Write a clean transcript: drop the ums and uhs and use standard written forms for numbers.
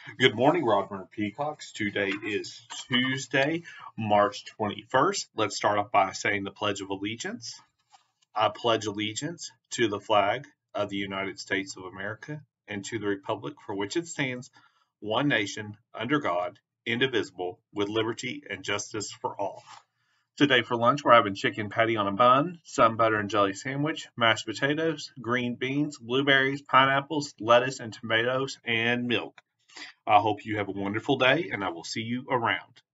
Good morning, Rodman Peacocks. Today is Tuesday, March 21st. Let's start off by saying the Pledge of Allegiance. I pledge allegiance to the flag of the United States of America and to the republic for which it stands, one nation, under God, indivisible, with liberty and justice for all. Today for lunch, we're having chicken patty on a bun, some butter and jelly sandwich, mashed potatoes, green beans, blueberries, pineapples, lettuce and tomatoes, and milk. I hope you have a wonderful day, and I will see you around.